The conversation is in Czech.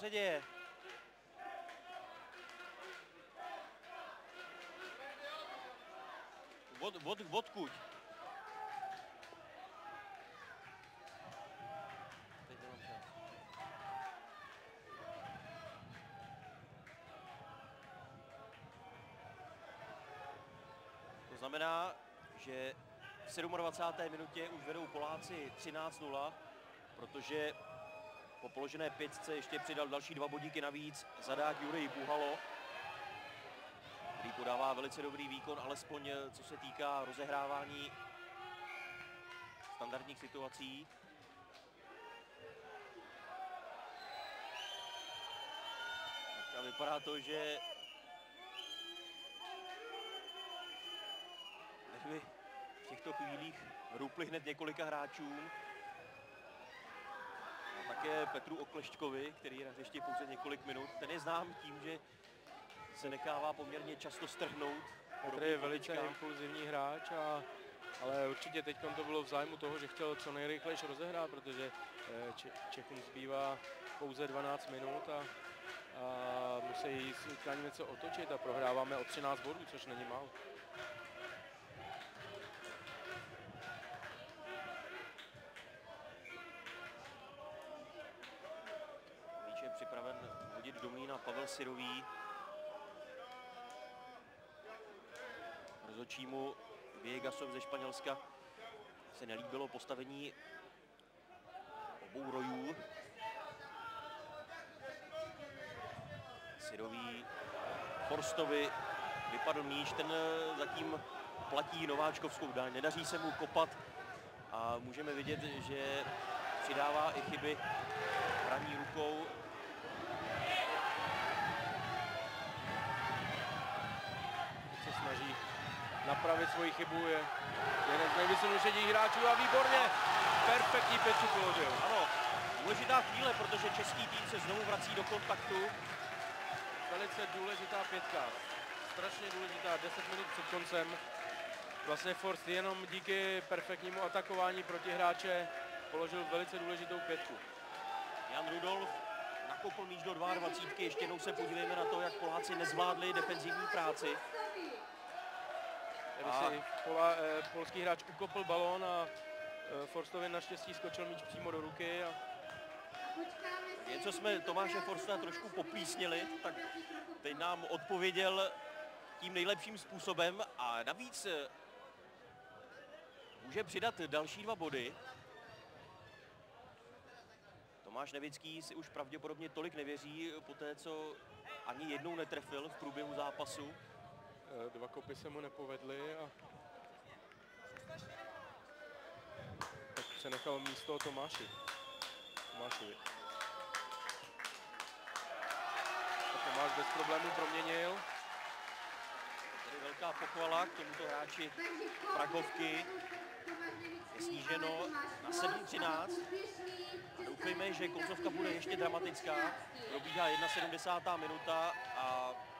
se děje? Odkud? Teď nemám čas. To znamená, že v 27. minutě už vedou Poláci 13-0, protože po položené pětce ještě přidal další 2 bodíky navíc zadák Jurij Buhalo, který podává velice dobrý výkon, alespoň co se týká rozehrávání standardních situací. Tak a vypadá to, že by v těchto chvílích rupli hned několika hráčům. A také Petru Oklešťkovi, který je na hřišti pouze několik minut. Ten je znám tím, že se nechává poměrně často strhnout. Petr je velice impulzivní hráč, ale určitě teď to bylo v zájmu toho, že chtěl co nejrychlejší rozehrát, protože Čechům zbývá pouze 12 minut a musí utkání něco otočit a prohráváme o 13 bodů, což není málo. Míč je připraven hodit do mlýna Pavel Syrový. Rozhodčímu Viegasovi ze Španělska se nelíbilo postavení obou rojů. Syrový Forstovi vypadl míč, ten zatím platí nováčkovskou daň. Nedaří se mu kopat a můžeme vidět, že přidává i chyby hraní rukou. Teď se snaží napravit svoji chybu, je jeden z nejvysunutějších hráčů a výborně, perfektní pětku položil. Ano, důležitá chvíle, protože český tým se znovu vrací do kontaktu. Velice důležitá pětka, strašně důležitá, 10 minut před koncem. Vlastně Forst jenom díky perfektnímu atakování protihráče položil velice důležitou pětku. Jan Rudolf nakopl míč do 22. Ještě jednou se podívejme na to, jak Poláci nezvládli defenzivní práci. Tady si polský hráč ukopl balón a Forstovi naštěstí skočil míč přímo do ruky. Něco jsme Tomáše Forsta trošku popísnili, tak teď nám odpověděl tím nejlepším způsobem a navíc může přidat další 2 body. Tomáš Nevický si už pravděpodobně tolik nevěří po té, co ani jednou netrefil v průběhu zápasu. 2 kopy se mu nepovedly a tak se nechal místo Tomášovi. Tomáš bez problémů proměnil. Tady velká pochvala k tomuto hráči Pragovky. Je sníženo na 7:13. A doufejme, že koncovka bude ještě dramatická. Probíhá 71. minuta a